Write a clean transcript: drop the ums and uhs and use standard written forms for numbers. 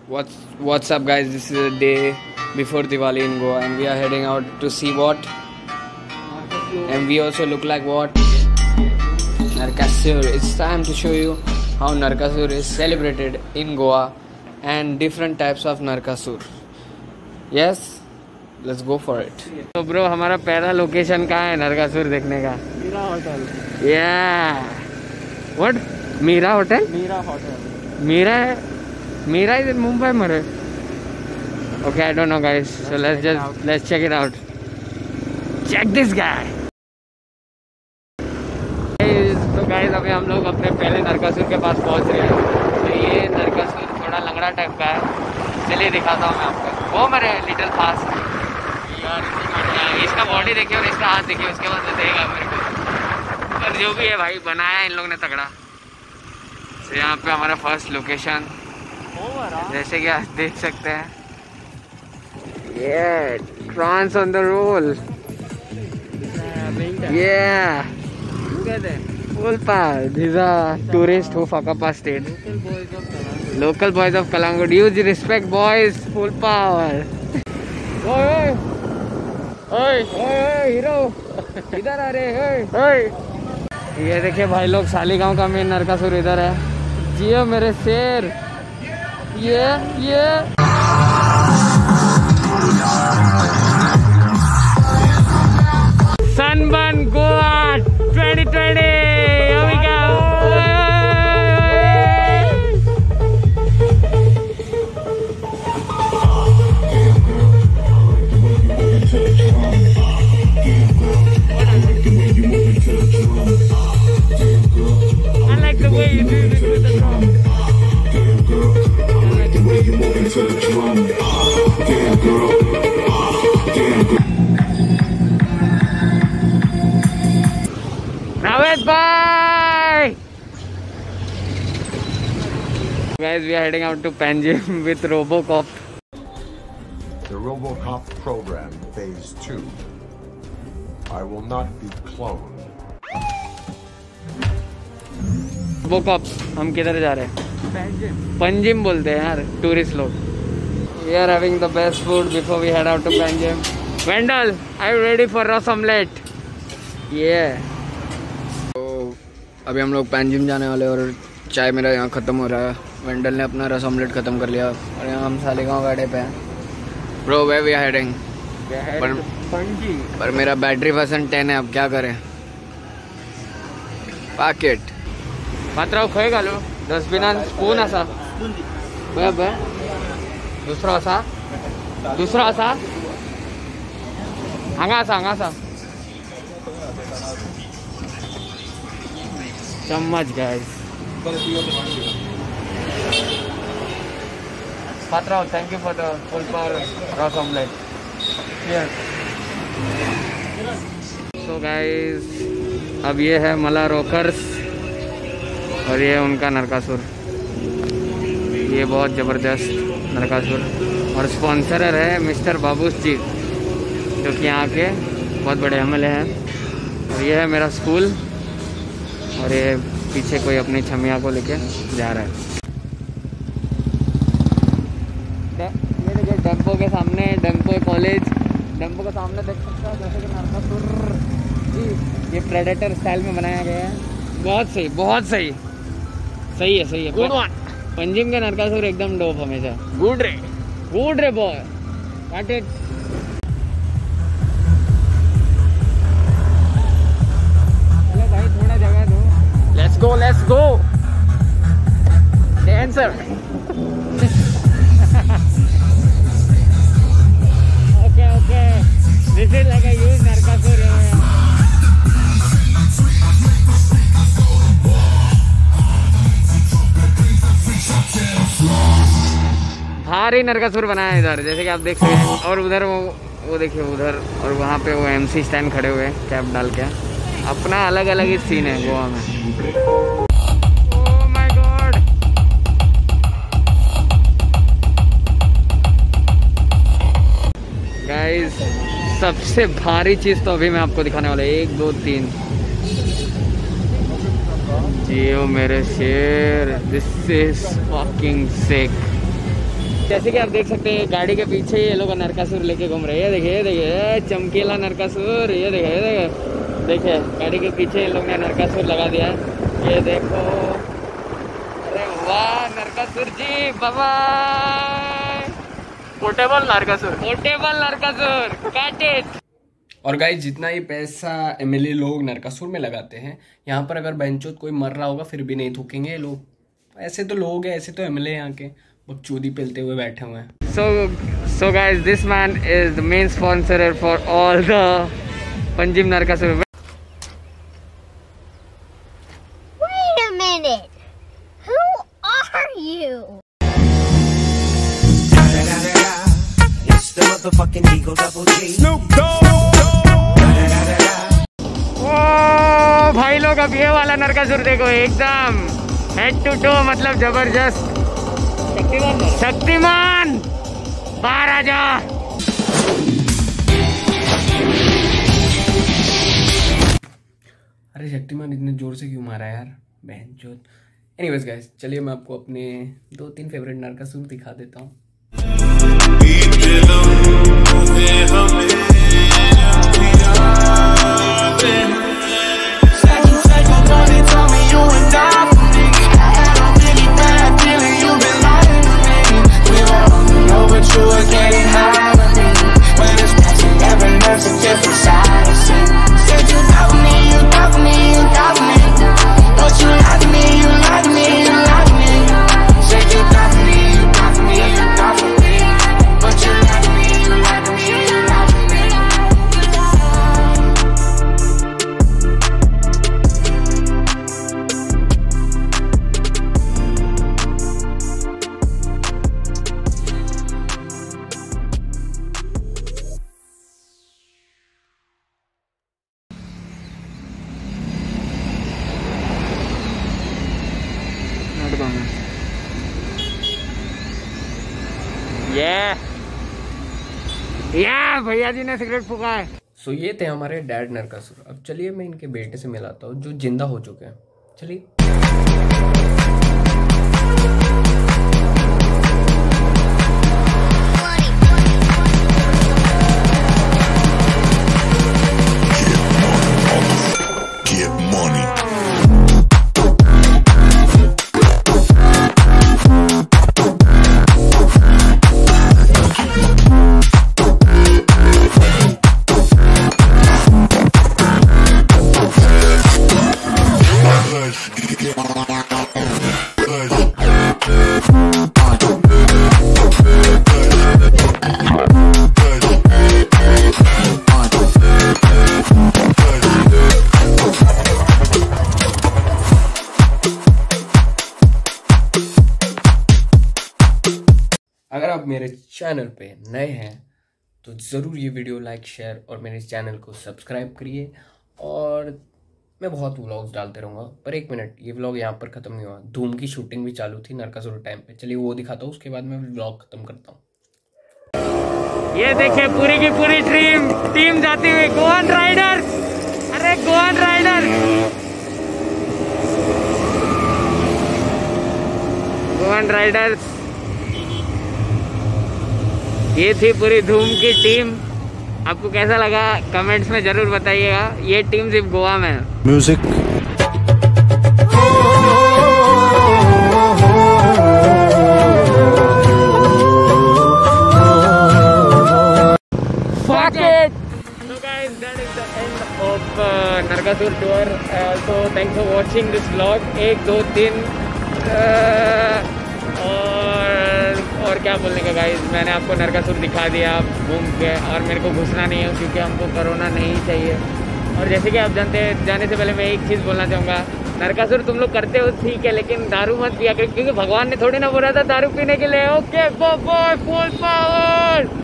What's up, guys? This is a day before Diwali in Goa, and we are heading out to see what. And we also look like what? Narkasur. It's time to show you how Narkasur is celebrated in Goa and different types of Narkasur. Yes, let's go for it. So bro, हमारा पहला location कहाँ है नरकासुर देखने का? Meera hotel. Yeah. What? Meera hotel? Meera hotel. Meera is in Mumbai, Mare. Okay, I don't know, guys. So let's check it out. Check this guy. तो guys अभी हम लोग अपने पहले नरकासुर के पास पहुंच रहे हैं. तो ये नरकासुर थोड़ा लंगड़ा टाइप का है. चलिए दिखाता हूँ मैं आपको. वो मेरे लिटिल फास्ट यार, इसका बॉडी देखिए और इसका हाथ देखिए, उसके बाद देगा मेरे को. पर जो भी है भाई, बनाया इन लोगों ने तगड़ा. तो यहाँ पे हमारा फर्स्ट लोकेशन, जैसे कि आप देख सकते हैं, ये trance on the roll. Yeah. Full power. These are tourists who fuck up our state. Local boys of Kalangut. Huge respect, boys. Full power. Oi, hero, इधर आ रहे. ओए, ये देखिए भाई लोग, सालीगांव का मेन नरकासुर इधर है. जियो मेरे शेर. ये Sunburn Goa 2020. Here we go. I like the way you do this with the drum. I like the way you move into the drum. Damn girl. Bye! Guys, we are heading out to Panjim with Robocop. The Robocop program, phase 2. I will not be cloned. Robocop, हम किधर जा रहे हैं? Panjim बोलते हैं यार, tourist लोग. We are having the best food before we head out to Panjim. Wendell, are you ready for Ras Omelette? Yeah. अभी हम लोग पैंजिम जाने वाले और चाय मेरा यहाँ ख़त्म हो रहा है. वेंडल ने अपना रस ऑमलेट ख़त्म कर लिया और यहाँ हम सालीगांव गाड़े पे हैं. Bro, way we are heading. पर मेरा बैटरी % 10 है. अब क्या करें? पैकेट मात्र खंय घालू? डस्टबिनान स्पून असा दुसरो असा हांगा असा चम्मच. guys, Patrao, thank you for the full power Ras Omelette. Cheers. So guys, अब ये है मला रॉकर्स और ये है उनका नरकासुर. ये बहुत ज़बरदस्त नरकासुर और स्पॉन्सरर है मिस्टर बाबूस जी, जो कि यहाँ के बहुत बड़े MLA हैं. और ये है मेरा स्कूल और ये पीछे कोई अपनी छमिया को लेके जा रहा है. ये देखिए डेम्पो के सामने, डेम्पो कॉलेज, डेम्पो के सामने देख सकते हैं जैसे कि नरकासुर जी, ये प्रेडेटर स्टाइल में बनाया गया है. बहुत सही, बहुत सही है. Good one. पंजिम के नरकासुर एकदम डोप हमेशा. Good ray boy. Cut it. Let's go. Dancer. Okay. This is like a huge Narkasur. भारी नरकासुर बनाया है इधर, जैसे कि आप देख सकते हैं. और उधर वो देखिए उधर, और वहाँ पे वो MC स्टैंड खड़े हुए हैं कैप डाल के. अपना अलग अलग ही सीन है गोवा में. Oh my God. गाइस, सबसे भारी चीज तो अभी मैं आपको दिखाने वाला. 1 2 3 जियो मेरे शेर. This is fucking sick. जैसे कि आप देख सकते हैं गाड़ी के पीछे ये लोग नरकासुर लेके घूम रहे हैं। देखिए देखिए चमकीला नरकासुर, ये देखिए देखिए गाड़ी के पीछे ये लोग ने नरकासुर लगा दिया है। ये देखो, अरे वाह नरकासुर जी, बाबा पोर्टेबल नरकासुर काट इट। और गाइस जितना ही पैसा एमएलए लोग नरकासुर में लगाते हैं, यहाँ पर अगर बेंचोत कोई मर रहा होगा फिर भी नहीं थूकेंगे ये लोग। ऐसे तो लोग हैं, ऐसे तो एमएलए यहाँ के बकचोदी पेलते हुए बैठे हुए हैं। So guys, this man is the main sponsor for all the Panjim Narkasur. Wait a minute. Who are you? It's the motherfucking Eagle Double G. Snoop Dogg! ओ भाई लोग, अब ये वाला नरकासुर देखो, एकदम हेड टू टो, मतलब जबरदस्त। शक्तिमान बाहर आ जा। अरे शक्तिमान इतने जोर से क्यों मारा यार, बहनचोद। एनीवेज गाइस, चलिए मैं आपको अपने 2-3 फेवरेट नरकासुर दिखा देता हूँ। ये भैया जी ने सिगरेट फूका है। सो ये थे हमारे डैड नरकासुर। अब चलिए मैं इनके बेटे से मिलाता हूँ जो जिंदा हो चुके हैं। चलिए। अगर आप मेरे चैनल पे नए हैं तो ज़रूर ये वीडियो लाइक, शेयर और मेरे चैनल को सब्सक्राइब करिए। और मैं बहुत व्लॉग्स डालते रहूँगा। पर एक मिनट, ये व्लॉग यहाँ पर ख़त्म नहीं हुआ। धूम की शूटिंग भी चालू थी नरकासुर टाइम पे। चलिए वो दिखाता हूँ, उसके बाद मैं व्लॉग ख़त्म करता हूँ। ये देखिए पूरी की पूरी टीम जाती हुई, गोवन राइडर्स। अरे गोवन राइडर्स, गोवन राइडर्स, ये थी पूरी धूम की टीम। आपको कैसा लगा कमेंट्स में जरूर बताइएगा। ये टीम सिर्फ गोवा में है। Music. Fuck it. So guys, that is the end of Narkasur tour. So thanks for watching this vlog. 1, 2, 3 और क्या बोलने का गाइस, मैंने आपको नरकासुर दिखा दिया घूम के। और मेरे को घुसना नहीं है क्योंकि हमको कोरोना नहीं चाहिए। और जैसे कि आप जानते हैं, जाने से पहले मैं एक चीज़ बोलना चाहूँगा, नरकासुर तुम लोग करते हो ठीक है, लेकिन दारू मत पिया करो, क्योंकि भगवान ने थोड़ी ना बोला था दारू पीने के लिए। Okay bye, full power.